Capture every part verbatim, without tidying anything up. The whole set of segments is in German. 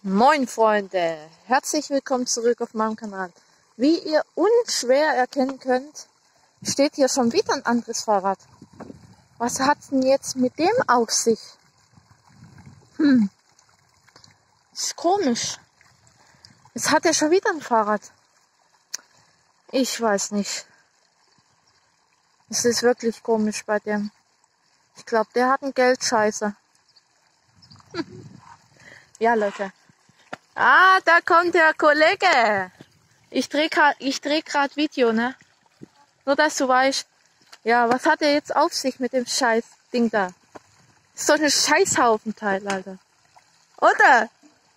Moin Freunde, herzlich willkommen zurück auf meinem Kanal. Wie ihr unschwer erkennen könnt, steht hier schon wieder ein anderes Fahrrad. Was hat denn jetzt mit dem auf sich? Hm, ist komisch. Jetzt hat er schon wieder ein Fahrrad. Ich weiß nicht. Es ist wirklich komisch bei dem. Ich glaube, der hat einen Geldscheißer. Ja, Leute. Ah, da kommt der Kollege. Ich drehe ich dreh gerade Video, ne? Nur, dass du weißt. Ja, was hat er jetzt auf sich mit dem Scheiß-Ding da? Das ist doch ein Scheißhaufenteil, Alter. Oder?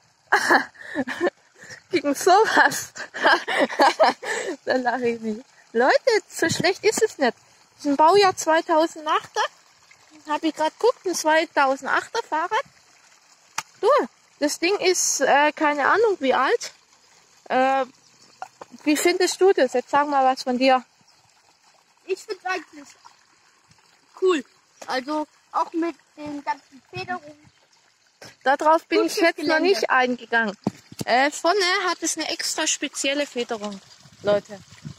Gegen sowas. Da lache ich nicht. Leute, so schlecht ist es nicht. Das ist ein Baujahr zweitausendachter. Habe ich gerade geguckt, ein zweitausendachter Fahrrad. Du, das Ding ist, äh, keine Ahnung wie alt. Äh, wie findest du das? Jetzt sag mal was von dir. Ich finde es eigentlich cool. Also auch mit den ganzen Federungen. Darauf bin Gutes ich jetzt Gelände. noch nicht eingegangen. Äh, vorne hat es eine extra spezielle Federung, Leute.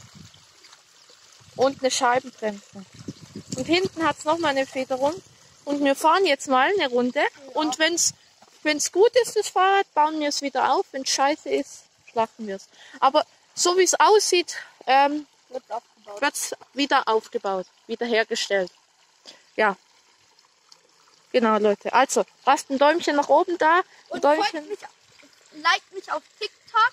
Und eine Scheibenbremse. Und hinten hat es nochmal eine Federung. Und wir fahren jetzt mal eine Runde. Ja. Und wenn es wenn's gut ist, das Fahrrad, bauen wir es wieder auf. Wenn es scheiße ist, schlachten wir es. Aber so wie es aussieht, ähm, wird es wieder aufgebaut, wieder hergestellt. Ja. Genau, Leute. Also, lasst ein Däumchen nach oben da. Ein Und Däumchen. folgt mich, like mich auf TikTok.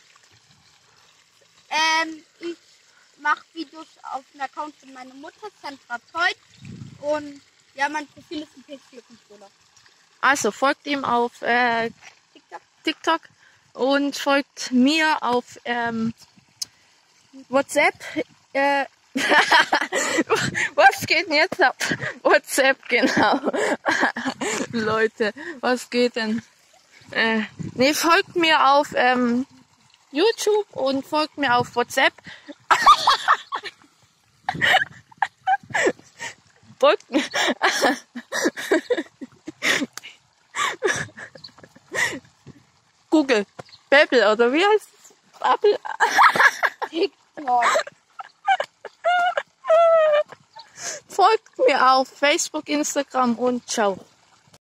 Ähm, ich mache Videos auf dem Account von meiner Mutter, Sandra Teut. Und ja, mein Profil ist ein P vier-Controller. Also, folgt ihm auf äh, TikTok. TikTok und folgt mir auf ähm, WhatsApp. Äh, was geht denn jetzt ab? WhatsApp, genau. Leute, was geht denn? Äh, nee, folgt mir auf ähm, YouTube und folgt mir auf WhatsApp. Folgt mir. Google. Babbel, oder wie heißt es? Babbel. TikTok. Folgt mir auf Facebook, Instagram und ciao.